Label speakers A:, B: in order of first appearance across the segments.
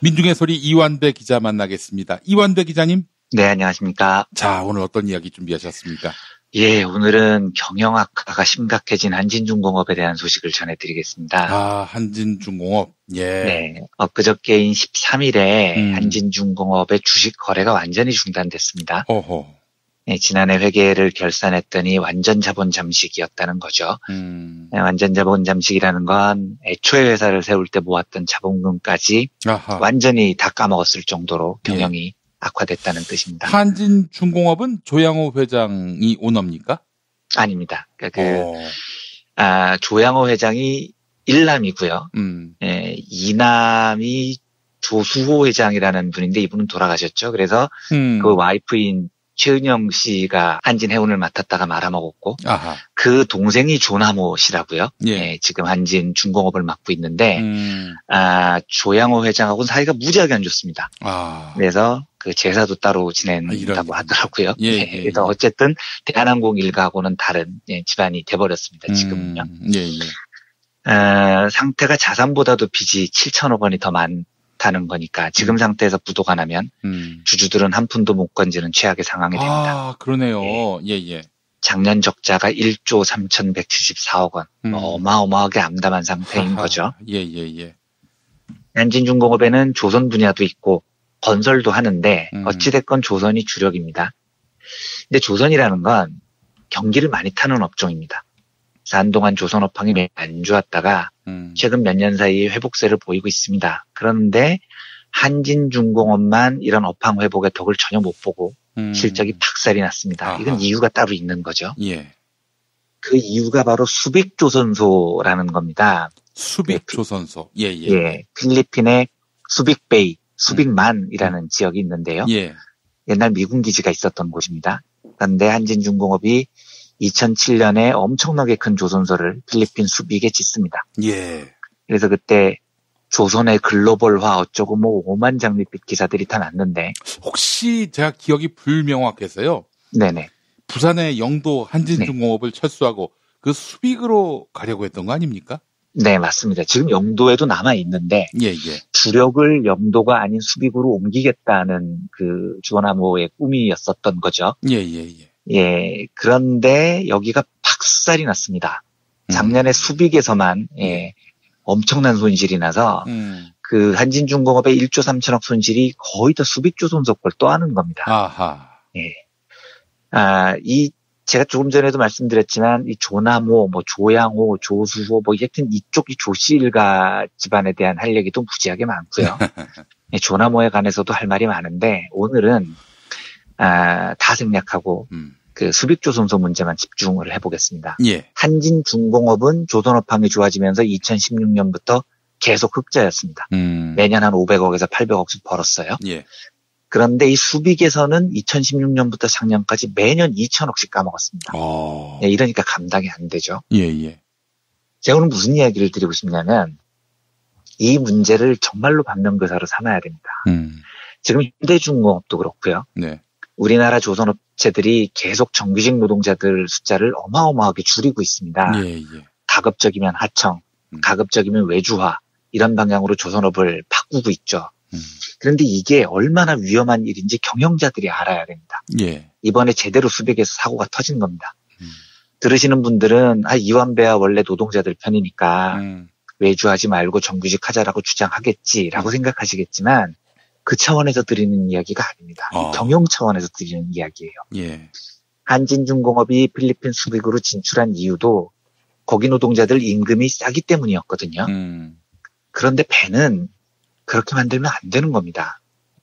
A: 민중의 소리 이완배 기자 만나겠습니다. 이완배 기자님.
B: 네, 안녕하십니까.
A: 자, 오늘 어떤 이야기 준비하셨습니까?
B: 예, 오늘은 경영악화가 심각해진 한진중공업에 대한 소식을 전해드리겠습니다.
A: 아, 한진중공업. 예.
B: 네, 엊그저께인 13일에 한진중공업의 주식 거래가 완전히 중단됐습니다.
A: 어허.
B: 네, 지난해 회계를 결산했더니 완전 자본 잠식이었다는 거죠. 네, 완전 자본 잠식이라는 건 애초에 회사를 세울 때 모았던 자본금까지
A: 아하.
B: 완전히 다 까먹었을 정도로 경영이 악화됐다는 뜻입니다.
A: 한진중공업은 조양호 회장이 오너입니까?
B: 아닙니다. 조양호 회장이 1남이고요. 예, 2남이 조수호 회장이라는 분인데 이분은 돌아가셨죠. 그래서 그 와이프인 최은영 씨가 한진해운을 맡았다가 말아먹었고,
A: 아하.
B: 그 동생이 조남호 씨라고요.
A: 예.
B: 예, 지금 한진중공업을 맡고 있는데, 조양호 회장하고는 사이가 무지하게 안 좋습니다. 그래서 그 제사도 따로 지낸다고 하더라고요.
A: 예,
B: 예, 그래서 어쨌든 대한항공 일가하고는 다른 집안이 돼버렸습니다. 지금은요. 상태가 자산보다도 빚이 7천억 원이 더 많다는 거니까 지금 상태에서 부도가 나면 주주들은 한 푼도 못 건지는 최악의 상황이 됩니다.
A: 아, 그러네요. 예.
B: 작년 적자가 1조 3,174억 원. 어마어마하게 암담한 상태인 거죠.
A: 예.
B: 한진중공업에는 조선 분야도 있고 건설도 하는데 어찌됐건 조선이 주력입니다. 근데 조선이라는 건 경기를 많이 타는 업종입니다. 그래서 한동안 조선 업황이 매우 안 좋았다가 최근 몇 년 사이 회복세를 보이고 있습니다. 그런데 한진중공업만 이런 업황 회복의 덕을 전혀 못 보고 실적이 박살이 났습니다. 이건 이유가 따로 있는 거죠.
A: 예.
B: 그 이유가 바로 수빅조선소라는 겁니다.
A: 수빅조선소.
B: 예. 필리핀의 수빅베이, 수빅만이라는 지역이 있는데요.
A: 예.
B: 옛날 미군 기지가 있었던 곳입니다. 그런데 한진중공업이 2007년에 엄청나게 큰 조선소를 필리핀 수빅에 짓습니다.
A: 예.
B: 그래서 그때 조선의 글로벌화 어쩌고 뭐 오만 장밋빛 기사들이 다 났는데.
A: 혹시 제가 기억이 불명확해서요.
B: 네네.
A: 부산의 영도 한진중공업을 철수하고 그 수빅으로 가려고 했던 거 아닙니까?
B: 네, 맞습니다. 지금 영도에도 남아 있는데
A: 예.
B: 주력을 영도가 아닌 수빅으로 옮기겠다는 그 조남호의 꿈이었었던 거죠.
A: 예.
B: 그런데 여기가 박살이 났습니다. 작년에 수빅에서만 엄청난 손실이 나서 그 한진중공업의 1조 3천억 손실이 거의 다 수빅조선소 걸 떠안은 겁니다.
A: 아하.
B: 예. 제가 조금 전에도 말씀드렸지만 이 조남호, 뭐 조양호, 조수호, 뭐 하여튼 이쪽 이 조씨 일가 집안에 대한 할 얘기도 무지하게 많고요. 조남호에 관해서도 할 말이 많은데 오늘은 다 생략하고 그 수빅조선소 문제만 집중을 해보겠습니다.
A: 예.
B: 한진중공업은 조선업황이 좋아지면서 2016년부터 계속 흑자였습니다. 매년 한 500억에서 800억씩 벌었어요.
A: 예.
B: 그런데 이 수빅에서는 2016년부터 작년까지 매년 2천억씩 까먹었습니다. 이러니까 감당이 안 되죠.
A: 예.
B: 제가 오늘 무슨 이야기를 드리고 싶냐면 이 문제를 정말로 반면교사로 삼아야 됩니다. 지금 현대중공업도 그렇고요.
A: 네.
B: 우리나라 조선업체들이 계속 정규직 노동자들 숫자를 어마어마하게 줄이고 있습니다.
A: 예.
B: 가급적이면 하청, 가급적이면 외주화 이런 방향으로 조선업을 바꾸고 있죠. 그런데 이게 얼마나 위험한 일인지 경영자들이 알아야 됩니다.
A: 예.
B: 이번에 제대로 수빅에서 사고가 터진 겁니다. 들으시는 분들은 이완배야 원래 노동자들 편이니까 외주하지 말고 정규직 하자라고 주장하겠지라고 생각하시겠지만 그 차원에서 드리는 이야기가 아닙니다. 경영 차원에서 드리는 이야기예요.
A: 예.
B: 한진중공업이 필리핀 수빅으로 진출한 이유도 거기 노동자들 임금이 싸기 때문이었거든요. 그런데 배는 그렇게 만들면 안 되는 겁니다.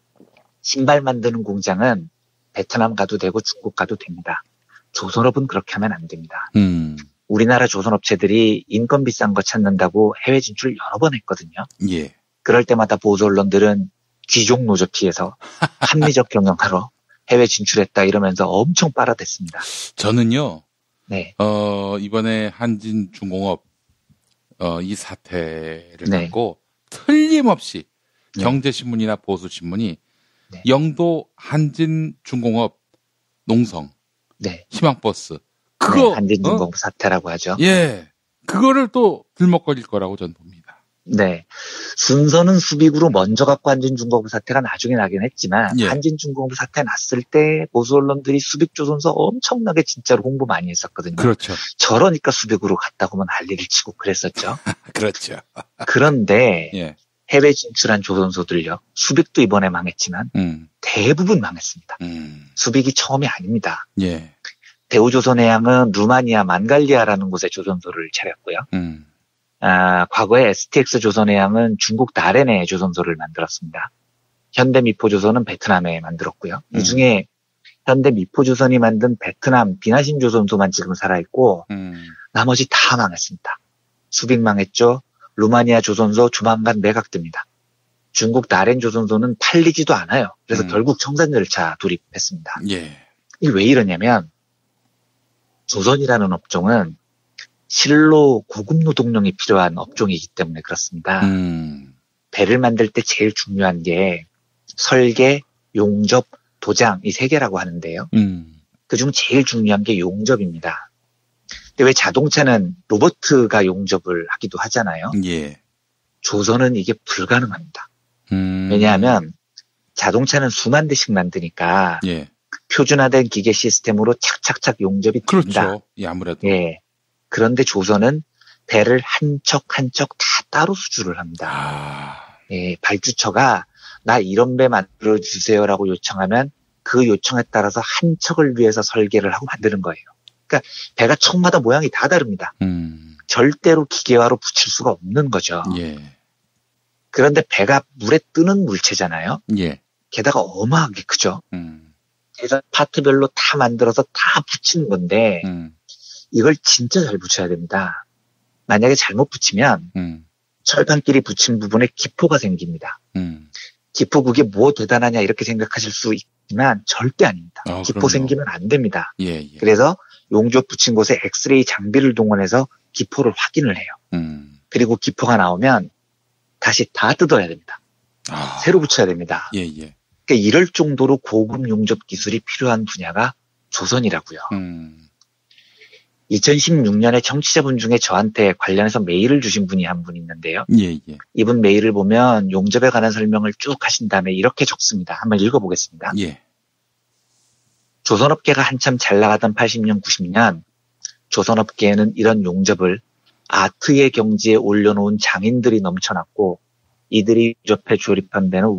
B: 신발 만드는 공장은 베트남 가도 되고 중국 가도 됩니다. 조선업은 그렇게 하면 안 됩니다. 우리나라 조선업체들이 인건 비싼 거 찾는다고 해외 진출 여러 번 했거든요.
A: 예.
B: 그럴 때마다 보수 언론들은 귀족 노조 피해서 합리적 경영하러 해외 진출했다 이러면서 엄청 빨아댔습니다.
A: 저는요.
B: 네.
A: 이번에 한진중공업 이 사태를 갖고 틀림없이 경제신문이나 보수신문이 영도 한진중공업 농성 희망버스 그거
B: 한진중공업 사태라고 하죠.
A: 예, 그거를 또 들먹거릴 거라고 저는 봅니다.
B: 네. 순서는 수빅으로 먼저 갖고 한진중공업 사태가 나중에 나긴 했지만
A: 예.
B: 한진중공업 사태 났을 때 보수 언론들이 수빅조선소 엄청나게 진짜로 홍보 많이 했었거든요.
A: 그렇죠.
B: 저러니까 수빅으로 갔다고만 난리를 치고 그랬었죠.
A: 그렇죠.
B: 그런데
A: 예.
B: 해외 진출한 조선소들요. 수빅도 이번에 망했지만 대부분 망했습니다. 수빅이 처음이 아닙니다.
A: 예.
B: 대우조선해양은 루마니아 만갈리아라는 곳에 조선소를 차렸고요. 과거에 STX 조선해양은 중국 다롄에 조선소를 만들었습니다. 현대미포조선은 베트남에 만들었고요. 이 중에 현대미포조선이 만든 베트남 비나신 조선소만 지금 살아있고 나머지 다 망했습니다. 수빅 망했죠. 루마니아 조선소 조만간 매각됩니다. 중국 다롄 조선소는 팔리지도 않아요. 그래서 결국 청산 절차 돌입했습니다.
A: 예.
B: 이게 왜 이러냐면 조선이라는 업종은 실로 고급 노동력이 필요한 업종이기 때문에 그렇습니다. 배를 만들 때 제일 중요한 게 설계, 용접, 도장 이 세 개라고 하는데요. 그중 제일 중요한 게 용접입니다. 근데 왜 자동차는 로버트가 용접을 하기도 하잖아요.
A: 예.
B: 조선은 이게 불가능합니다. 왜냐하면 자동차는 수만 대씩 만드니까
A: 예.
B: 표준화된 기계 시스템으로 착착착 용접이 됩니다.
A: 그렇죠. 예, 아무래도.
B: 예. 그런데 조선은 배를 한 척 한 척 다 따로 수주를 합니다. 예, 발주처가 나 이런 배 만들어 주세요라고 요청하면 그 요청에 따라서 한 척을 위해서 설계를 하고 만드는 거예요. 그러니까 배가 척마다 모양이 다 다릅니다. 절대로 기계화로 붙일 수가 없는 거죠.
A: 예.
B: 그런데 배가 물에 뜨는 물체잖아요.
A: 예.
B: 게다가 어마하게 크죠. 그래서 파트별로 다 만들어서 다 붙이는 건데 이걸 진짜 잘 붙여야 됩니다. 만약에 잘못 붙이면 철판끼리 붙인 부분에 기포가 생깁니다. 기포 그게 뭐 대단하냐 이렇게 생각하실 수 있지만 절대 아닙니다. 기포
A: 그럼요.
B: 생기면 안 됩니다.
A: 예, 예.
B: 그래서 용접 붙인 곳에 엑스레이 장비를 동원해서 기포를 확인을 해요. 그리고 기포가 나오면 다시 다 뜯어야 됩니다. 새로 붙여야 됩니다.
A: 예, 예.
B: 그러니까 이럴 정도로 고급 용접 기술이 필요한 분야가 조선이라고요. 2016년에 청취자분 중에 저한테 관련해서 메일을 주신 분이 한 분 있는데요.
A: 예, 예.
B: 이분 메일을 보면 용접에 관한 설명을 쭉 하신 다음에 이렇게 적습니다. 한번 읽어보겠습니다.
A: 예.
B: 조선업계가 한참 잘 나가던 80년, 90년 조선업계에는 이런 용접을 아트의 경지에 올려놓은 장인들이 넘쳐났고 이들이 용접해 조립한 배는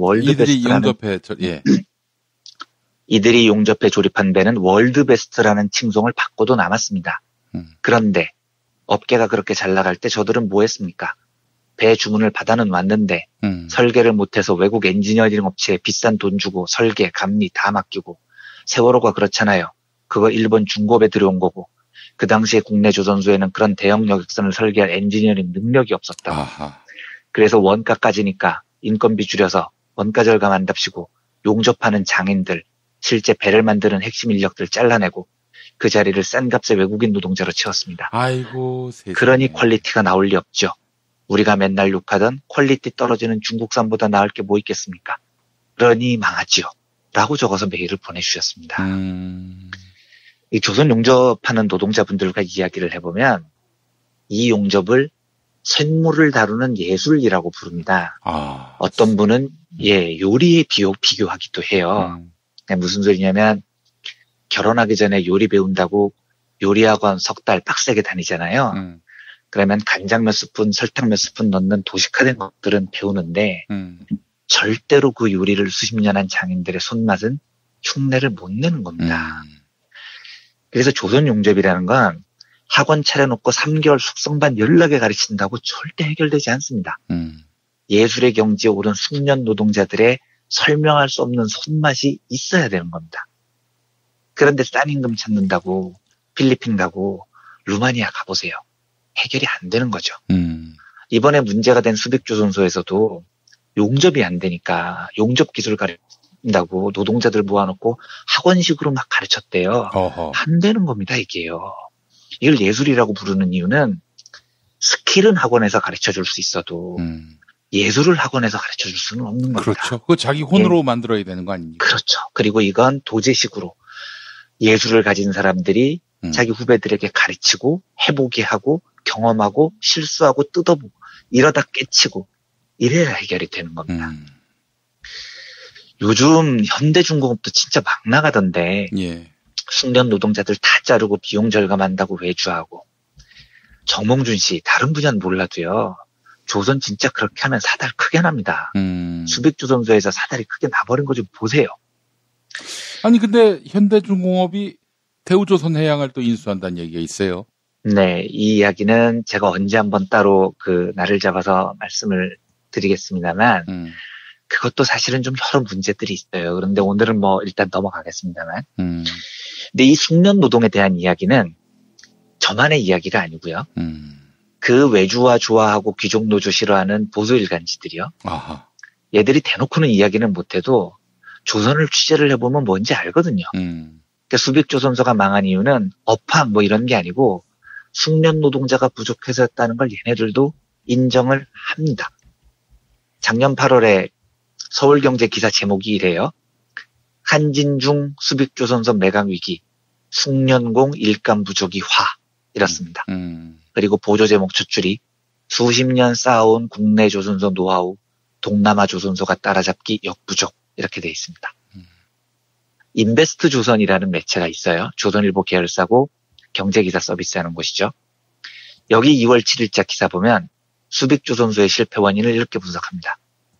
B: 이들이 용접해 조립한 배는 월드베스트라는 칭송을 받고도 남았습니다. 그런데 업계가 그렇게 잘 나갈 때 저들은 뭐 했습니까? 배 주문을 받아는 왔는데 설계를 못해서 외국 엔지니어링 업체에 비싼 돈 주고 설계, 감리 다 맡기고 세월호가 그렇잖아요. 그거 일본 중고배 들여온 거고 그 당시에 국내 조선소에는 그런 대형 여객선을 설계할 엔지니어링 능력이 없었다.
A: 아하.
B: 그래서 원가까지니까 인건비 줄여서 원가 절감한답시고 용접하는 장인들, 실제 배를 만드는 핵심 인력들 잘라내고 그 자리를 싼 값에 외국인 노동자로 채웠습니다.
A: 아이고, 세상에.
B: 그러니 퀄리티가 나올 리 없죠. 우리가 맨날 욕하던 퀄리티 떨어지는 중국산보다 나을 게 뭐 있겠습니까? 그러니 망하지요. 라고 적어서 메일을 보내주셨습니다. 이 조선 용접하는 노동자분들과 이야기를 해보면 이 용접을 쇳물을 다루는 예술이라고 부릅니다. 어떤 분은 요리에 비교하기도 해요. 무슨 소리냐면 결혼하기 전에 요리 배운다고 요리학원 석 달 빡세게 다니잖아요. 그러면 간장 몇 스푼, 설탕 몇 스푼 넣는 도식화된 것들은 배우는데 절대로 그 요리를 수십 년 한 장인들의 손맛은 흉내를 못 내는 겁니다. 그래서 조선 용접이라는 건 학원 차려놓고 3개월 숙성반 연락에 가르친다고 절대 해결되지 않습니다. 예술의 경지에 오른 숙련 노동자들의 설명할 수 없는 손맛이 있어야 되는 겁니다. 그런데 싼 임금 찾는다고 필리핀 가고 루마니아 가보세요. 해결이 안 되는 거죠. 이번에 문제가 된 수빅조선소에서도 용접이 안 되니까 용접 기술 가르친다고 노동자들 모아놓고 학원식으로 막 가르쳤대요. 안 되는 겁니다, 이게요. 이걸 예술이라고 부르는 이유는 스킬은 학원에서 가르쳐줄 수 있어도 예술을 학원에서 가르쳐줄 수는 없는 겁니다.
A: 그렇죠. 그거 자기 혼으로 만들어야 되는 거 아닙니까?
B: 그렇죠. 그리고 이건 도제식으로 예술을 가진 사람들이 자기 후배들에게 가르치고 해보게 하고 경험하고 실수하고 뜯어보고 이러다 깨치고 이래야 해결이 되는 겁니다. 요즘 현대중공업도 진짜 막 나가던데
A: 예.
B: 숙련 노동자들 다 자르고 비용 절감한다고 외주하고 정몽준 씨 다른 분야는 몰라도요. 조선 진짜 그렇게 하면 사달 크게 납니다. 수빅조선소에서 사달이 크게 나버린 거 좀 보세요.
A: 아니 근데 현대중공업이 대우조선해양을 또 인수한다는 얘기가 있어요.
B: 네, 이 이야기는 제가 언제 한번 따로 그 날을 잡아서 말씀을 드리겠습니다만 그것도 사실은 좀 여러 문제들이 있어요. 그런데 오늘은 뭐 일단 넘어가겠습니다만. 근데 이 숙련 노동에 대한 이야기는 저만의 이야기가 아니고요. 그 외주화 좋아하고 귀족 노조 싫어하는 보수 일간지들이요.
A: 아하.
B: 얘들이 대놓고는 이야기는 못해도 조선을 취재를 해보면 뭔지 알거든요. 그러니까 수빅조선소가 망한 이유는 업황 뭐 이런 게 아니고 숙련 노동자가 부족해서였다는 걸 얘네들도 인정을 합니다. 작년 8월에 서울경제 기사 제목이 이래요. 한진중 수빅조선소 매각 위기, 숙련공 일감 부족이 화 이렇습니다. 그리고 보조 제목 추출이 수십 년 쌓아온 국내 조선소 노하우, 동남아 조선소가 따라잡기 역부족 이렇게 돼 있습니다. 인베스트 조선이라는 매체가 있어요. 조선일보 계열사고 경제기사 서비스하는 곳이죠. 여기 2월 7일자 기사 보면 수빅조선소의 실패 원인을 이렇게 분석합니다.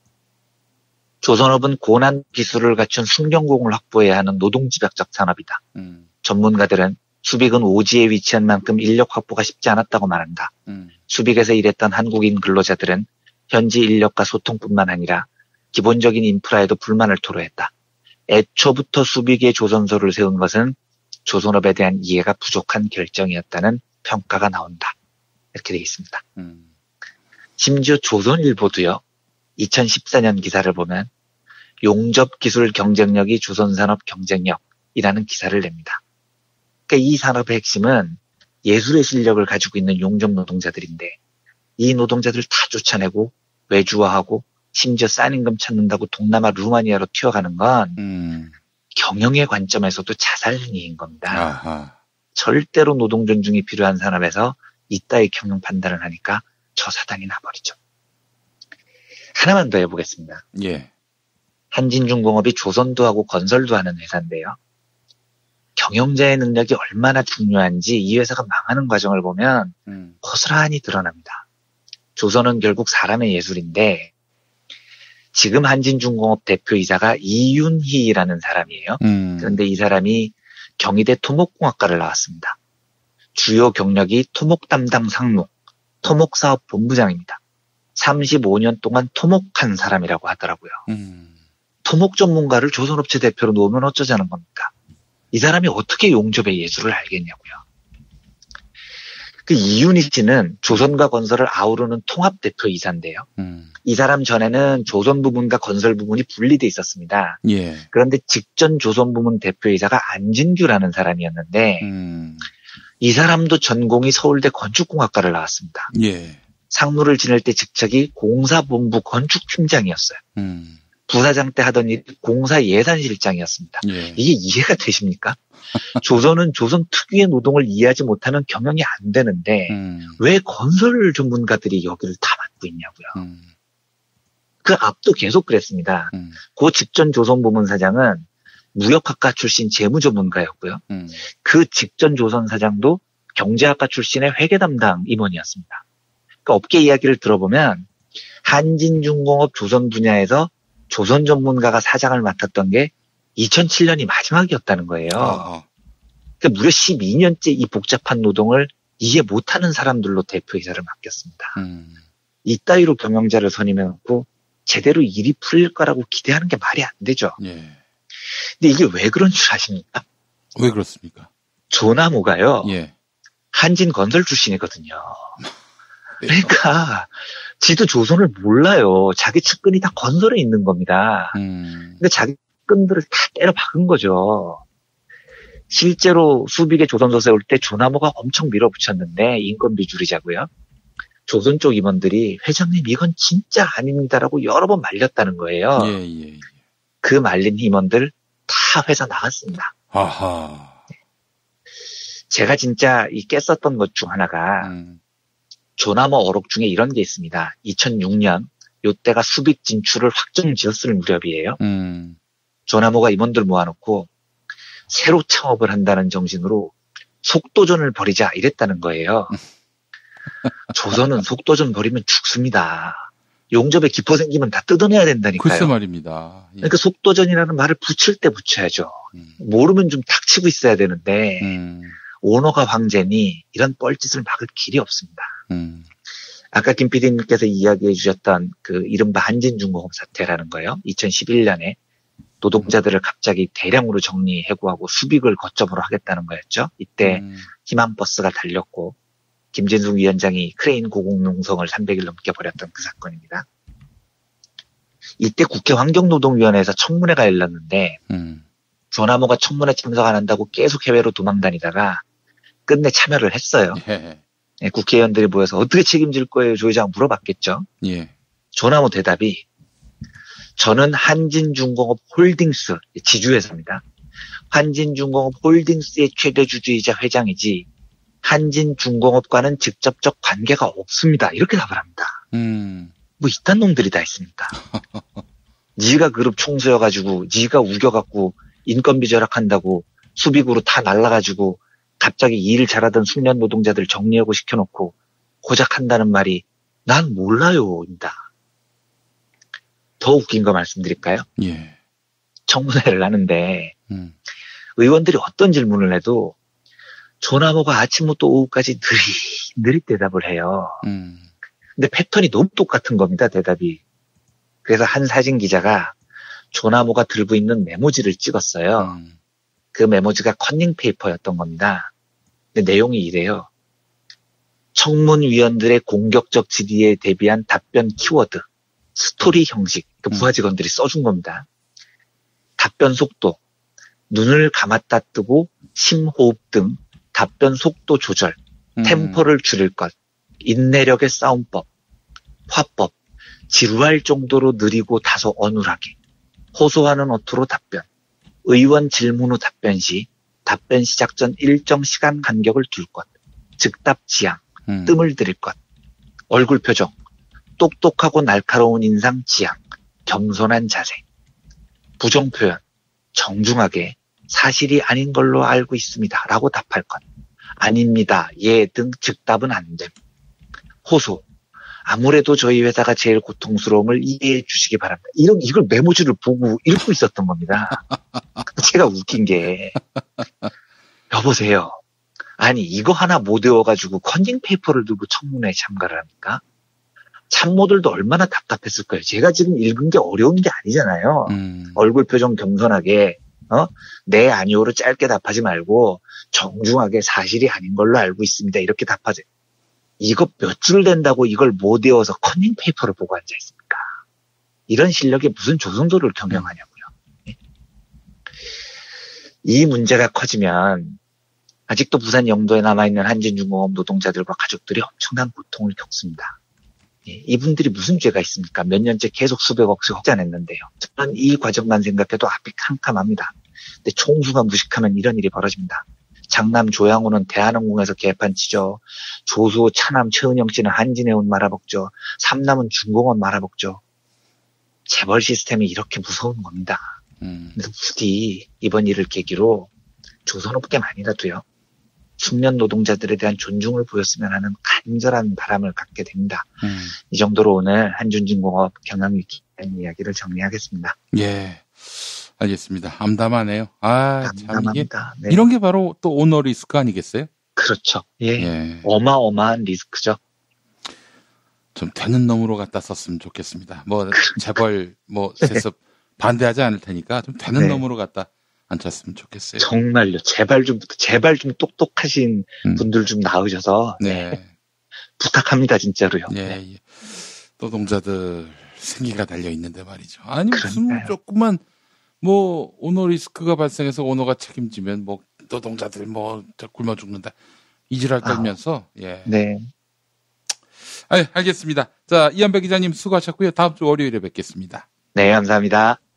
B: 조선업은 고난 기술을 갖춘 숙련공을 확보해야 하는 노동집약적 산업이다. 전문가들은 수빅은 오지에 위치한 만큼 인력 확보가 쉽지 않았다고 말한다. 수빅에서 일했던 한국인 근로자들은 현지 인력과 소통뿐만 아니라 기본적인 인프라에도 불만을 토로했다. 애초부터 수빅의 조선소를 세운 것은 조선업에 대한 이해가 부족한 결정이었다는 평가가 나온다. 이렇게 되어 있습니다. 심지어 조선일보도요. 2014년 기사를 보면 용접 기술 경쟁력이 조선산업 경쟁력이라는 기사를 냅니다. 그러니까 이 산업의 핵심은 예술의 실력을 가지고 있는 용접 노동자들인데 이 노동자들 다 쫓아내고 외주화하고 심지어 싼 임금 찾는다고 동남아 루마니아로 튀어가는 건 경영의 관점에서도 자살행위인 겁니다.
A: 아하.
B: 절대로 노동 존중이 필요한 산업에서 이따위 경영 판단을 하니까 저 사단이 나버리죠. 하나만 더 해보겠습니다.
A: 예.
B: 한진중공업이 조선도 하고 건설도 하는 회사인데요. 경영자의 능력이 얼마나 중요한지 이 회사가 망하는 과정을 보면 고스란히 드러납니다. 조선은 결국 사람의 예술인데 지금 한진중공업 대표이사가 이윤희라는 사람이에요. 그런데 이 사람이 경희대 토목공학과를 나왔습니다. 주요 경력이 토목 담당 상무, 토목사업 본부장입니다. 35년 동안 토목한 사람이라고 하더라고요. 토목 전문가를 조선업체 대표로 놓으면 어쩌자는 겁니까? 이 사람이 어떻게 용접의 예술을 알겠냐고요. 그 이윤희 씨는 조선과 건설을 아우르는 통합 대표이사인데요. 이 사람 전에는 조선 부문과 건설 부문이 분리돼 있었습니다.
A: 예.
B: 그런데 직전 조선 부문 대표이사가 안진규라는 사람이었는데 이 사람도 전공이 서울대 건축공학과를 나왔습니다.
A: 예.
B: 상무를 지낼 때 직책이 공사본부 건축팀장이었어요. 부사장 때 하던 일이 공사예산실장이었습니다.
A: 예.
B: 이게 이해가 되십니까? 조선은 조선 특유의 노동을 이해하지 못하면 경영이 안 되는데 왜 건설 전문가들이 여기를 다 맡고 있냐고요. 그 앞도 계속 그랬습니다. 그 직전 조선 부문 사장은 무역학과 출신 재무 전문가였고요. 그 직전 조선 사장도 경제학과 출신의 회계 담당 임원이었습니다. 그 업계 이야기를 들어보면 한진중공업 조선 분야에서 조선 전문가가 사장을 맡았던 게 2007년이 마지막이었다는 거예요. 그러니까 무려 12년째 이 복잡한 노동을 이해 못하는 사람들로 대표이사를 맡겼습니다. 이따위로 경영자를 선임해놓고 제대로 일이 풀릴 거라고 기대하는 게 말이 안 되죠.
A: 예.
B: 근데 이게 왜 그런 줄 아십니까?
A: 왜 그렇습니까?
B: 조나무가요.
A: 예.
B: 한진건설 출신이거든요. 그러니까 지도 조선을 몰라요. 자기 측근이 다 건설에 있는 겁니다. 근데 자기 측근들을 다 때려 박은 거죠. 실제로 수빅의 조선소 세울 때 조나무가 엄청 밀어붙였는데 인건비 줄이자고요. 조선 쪽 임원들이 회장님 이건 진짜 아닙니다라고 여러 번 말렸다는 거예요.
A: 예.
B: 그 말린 임원들 다 회사 나갔습니다.
A: 아하.
B: 제가 진짜 이 깼었던 것 중 하나가 조나무 어록 중에 이런 게 있습니다. 2006년 요때가 수빅 진출을 확정 지었을 무렵이에요. 조나무가 임원들 모아놓고 새로 창업을 한다는 정신으로 속도전을 벌이자 이랬다는 거예요. 조선은 속도전 벌이면 죽습니다. 용접에 기포 생기면 다 뜯어내야 된다니까요.
A: 글쎄 말입니다. 예.
B: 그러니까 속도전이라는 말을 붙일 때 붙여야죠. 모르면 좀 닥치고 있어야 되는데 오너가 황제니 이런 뻘짓을 막을 길이 없습니다. 아까 김 PD님께서 이야기해 주셨던 그 이른바 한진중공업 사태라는 거예요. 2011년에 노동자들을 갑자기 대량으로 정리해고하고 수빅을 거점으로 하겠다는 거였죠. 이때 희망버스가 달렸고 김진숙 위원장이 크레인 고공농성을 300일 넘게 벌였던 그 사건입니다. 이때 국회 환경노동위원회에서 청문회가 열렸는데 조나무가 청문회 참석 안 한다고 계속 해외로 도망다니다가 끝내 참여를 했어요.
A: 예.
B: 네, 국회의원들이 모여서 어떻게 책임질 거예요? 조 회장 물어봤겠죠.
A: 예.
B: 조나무 대답이 저는 한진중공업 홀딩스 지주회사입니다. 한진중공업 홀딩스의 최대 주주이자 회장이지 한진중공업과는 직접적 관계가 없습니다. 이렇게 답을 합니다. 뭐 이딴 놈들이 다 있습니까? 니가 그룹 총수여가지고 니가 우겨갖고 인건비 절약한다고 수빅으로 다 날라가지고 갑자기 일 잘하던 숙련 노동자들 정리하고 시켜놓고 고작 한다는 말이 난 몰라요입니다. 더 웃긴 거 말씀드릴까요?
A: 예.
B: 청문회를 하는데 의원들이 어떤 질문을 해도 조나무가 아침부터 오후까지 느릿 대답을 해요. 근데 패턴이 너무 똑같은 겁니다. 대답이. 그래서 한 사진 기자가 조나무가 들고 있는 메모지를 찍었어요. 그 메모지가 커닝 페이퍼였던 겁니다. 근데 내용이 이래요. 청문위원들의 공격적 질의에 대비한 답변 키워드, 스토리 형식, 그 부하 직원들이 써준 겁니다. 답변 속도, 눈을 감았다 뜨고 심호흡 등 답변 속도 조절, 템포를 줄일 것, 인내력의 싸움법, 화법, 지루할 정도로 느리고 다소 어눌하게, 호소하는 어투로 답변, 의원 질문 후 답변 시 답변 시작 전 일정 시간 간격을 둘 것, 즉답 지향, 뜸을 들일 것, 얼굴 표정, 똑똑하고 날카로운 인상 지향, 겸손한 자세, 부정 표현, 정중하게 사실이 아닌 걸로 알고 있습니다. 라고 답할 것, 아닙니다, 예 등 즉답은 안 됨, 호소, 아무래도 저희 회사가 제일 고통스러움을 이해해 주시기 바랍니다. 이걸 메모지를 보고 읽고 있었던 겁니다. 제가 웃긴 게, 여보세요. 아니, 이거 하나 못 외워가지고 컨닝 페이퍼를 들고 청문회에 참가를 합니까? 참모들도 얼마나 답답했을 거예요. 제가 지금 읽은 게 어려운 게 아니잖아요. 얼굴 표정 겸손하게, 네, 아니오로 짧게 답하지 말고, 정중하게 사실이 아닌 걸로 알고 있습니다. 이렇게 답하세요. 이거 몇 줄 된다고 이걸 못 외워서 커닝 페이퍼를 보고 앉아있습니까? 이런 실력에 무슨 조선조를 경영하냐고요. 이 문제가 커지면 아직도 부산 영도에 남아있는 한진중공업 노동자들과 가족들이 엄청난 고통을 겪습니다. 이분들이 무슨 죄가 있습니까? 몇 년째 계속 수백억씩 흑자냈는데요. 저는 이 과정만 생각해도 앞이 캄캄합니다. 근데 총수가 무식하면 이런 일이 벌어집니다. 장남 조양호는 대한항공에서 개판 치죠. 조수 차남 최은영 씨는 한진해운 말아먹죠. 삼남은 중공업 말아먹죠. 재벌 시스템이 이렇게 무서운 겁니다. 그래서 부디 이번 일을 계기로 조선업계만이라도요, 숙련 노동자들에 대한 존중을 보였으면 하는 간절한 바람을 갖게 됩니다. 이 정도로 오늘 한진중공업 경영위기 이야기를 정리하겠습니다.
A: 예. 알겠습니다. 암담하네요. 참 이게
B: 네.
A: 이런 게 바로 또 오너 리스크 아니겠어요?
B: 그렇죠. 예.
A: 예.
B: 어마어마한 리스크죠.
A: 좀 되는 놈으로 갖다 썼으면 좋겠습니다. 재벌 세습 반대하지 않을 테니까 좀 되는 놈으로 갖다 앉혔으면 좋겠어요.
B: 정말요. 제발 좀 똑똑하신 분들 좀 나오셔서 부탁합니다, 진짜로요.
A: 예. 노동자들 생기가 달려 있는데 말이죠. 아니 무슨 조금만 오너 리스크가 발생해서 오너가 책임지면 노동자들 굶어 죽는다. 이지랄 떨면서
B: 네.
A: 알겠습니다. 자, 이한배 기자님 수고하셨고요. 다음 주 월요일에 뵙겠습니다.
B: 네, 감사합니다.